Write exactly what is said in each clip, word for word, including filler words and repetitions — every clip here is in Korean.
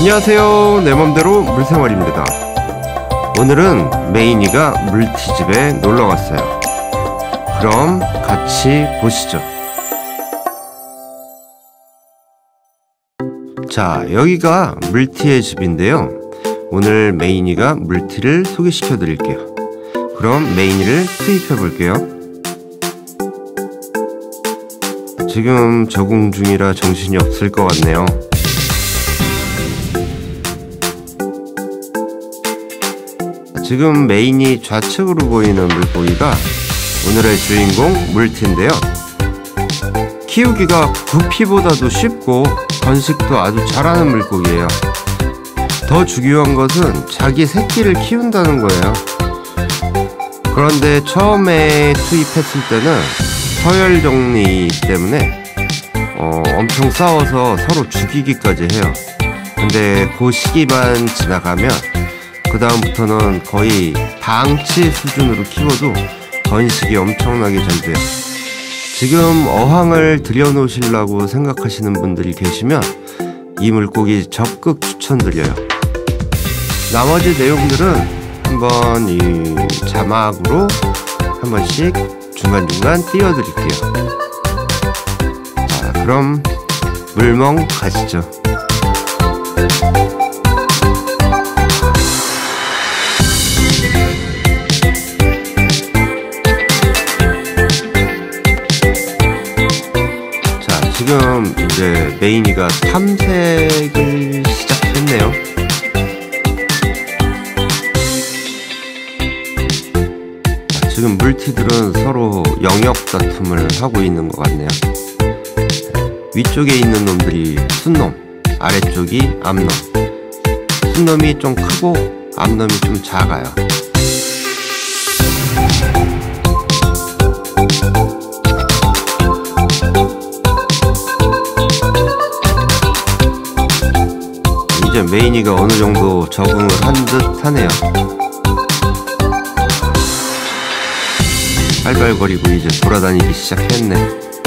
안녕하세요, 내맘대로 물생활입니다. 오늘은 메인이가 물티집에 놀러갔어요. 그럼 같이 보시죠. 자, 여기가 물티의 집인데요, 오늘 메인이가 물티를 소개시켜 드릴게요. 그럼 메인이를 투입해 볼게요. 지금 적응 중이라 정신이 없을 것 같네요. 지금 메인이 좌측으로 보이는 물고기가 오늘의 주인공 물티인데요, 키우기가 구피보다도 쉽고 번식도 아주 잘하는 물고기예요. 더 중요한 것은 자기 새끼를 키운다는 거예요. 그런데 처음에 투입했을 때는 서열 정리 때문에 어, 엄청 싸워서 서로 죽이기까지 해요. 근데 그 시기만 지나가면 그 다음부터는 거의 방치 수준으로 키워도 번식이 엄청나게 잘 돼요. 지금 어항을 들여놓으시려고 생각하시는 분들이 계시면 이 물고기 적극 추천드려요. 나머지 내용들은 한번 이 자막으로 한 번씩 중간중간 띄워드릴게요. 자, 그럼 물멍 가시죠. 지금 이제 메인이가 탐색을 시작했네요. 지금 물티들은 서로 영역 다툼을 하고 있는 것 같네요. 위쪽에 있는 놈들이 순놈, 아래쪽이 암놈. 순놈이 좀 크고 암놈이 좀 작아요. 이제 메인이가 어느 정도 적응을 한 듯 하네요. 발발거리고 이제 돌아다니기 시작했네.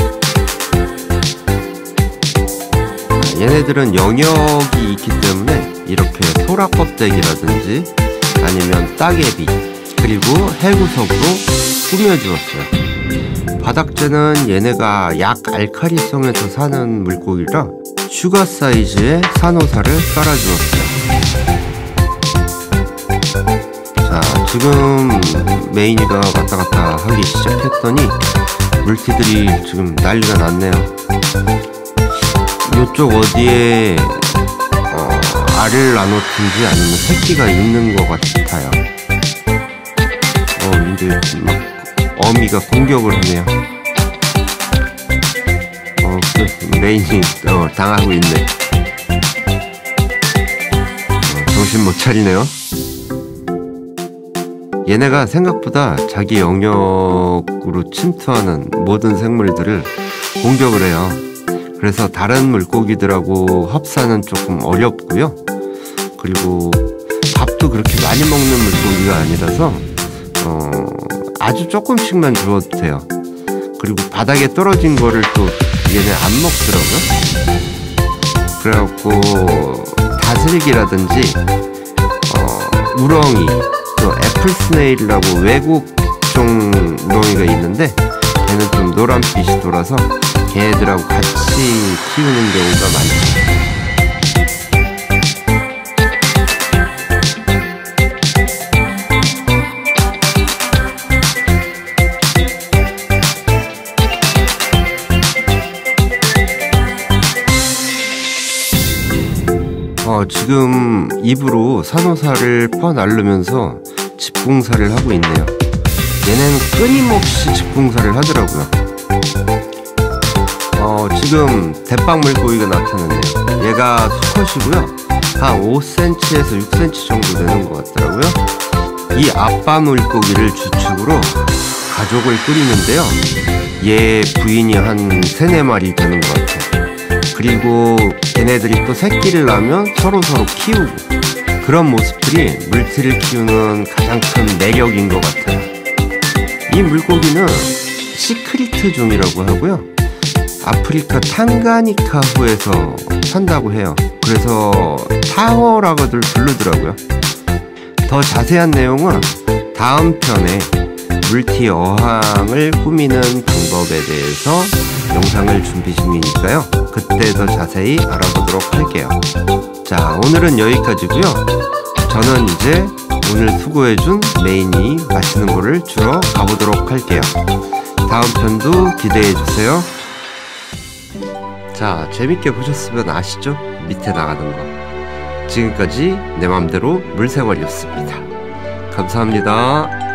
얘네들은 영역이 있기 때문에 이렇게 소라 껍데기라든지 아니면 따개비 그리고 해구석으로 꾸며주었어요. 바닥재는 얘네가 약 알칼리성에서 사는 물고기라 슈가 사이즈의 산호사를 깔아주었어요. 자, 지금 메인이가 왔다 갔다 하기 시작했더니 물티들이 지금 난리가 났네요. 이쪽 어디에 어, 알을 나놓든지 아니면 새끼가 있는 것 같아요. 어, 이제 막 어미가 공격을 하네요. 어, 메인이 어, 당하고 있네. 어, 정신 못 차리네요. 얘네가 생각보다 자기 영역으로 침투하는 모든 생물들을 공격을 해요. 그래서 다른 물고기들하고 합사는 조금 어렵고요. 그리고 밥도 그렇게 많이 먹는 물고기가 아니라서 어, 아주 조금씩만 주어도 돼요. 그리고 바닥에 떨어진 거를 또 얘네 안 먹더라고요. 그래갖고 다슬기라든지 어, 우렁이, 또 애플스네일이라고 외국종 우렁이가 있는데 걔는 좀 노란빛이 돌아서 걔네들하고 같이 키우는 경우가 많죠. 어, 지금 입으로 산호사를 퍼나르면서 집궁사를 하고 있네요. 얘네는 끊임없이 집궁사를 하더라고요. 어, 지금 대빵 물고기가 나타났네요. 얘가 수컷이고요. 한 오 센티미터에서 육 센티미터 정도 되는 것 같더라고요. 이 아빠 물고기를 주축으로 가족을 꾸리는데요, 얘 부인이 한 세네 마리 되는 것 같아요. 그리고 걔네들이 또 새끼를 낳으면 서로서로 키우고, 그런 모습들이 물티를 키우는 가장 큰 매력인 것 같아요. 이 물고기는 시크리트 종이라고 하고요, 아프리카 탕가니카호에서 산다고 해요. 그래서 타호라고들 부르더라고요. 더 자세한 내용은 다음 편에 물티 어항을 꾸미는 방법에 대해서 영상을 준비 중이니까요. 그때 더 자세히 알아보도록 할게요. 자, 오늘은 여기까지고요. 저는 이제 오늘 수고해준 메인이 맛있는 거를 주러 가보도록 할게요. 다음 편도 기대해주세요. 자, 재밌게 보셨으면 아시죠? 밑에 나가는 거. 지금까지 내 맘대로 물생활이었습니다. 감사합니다.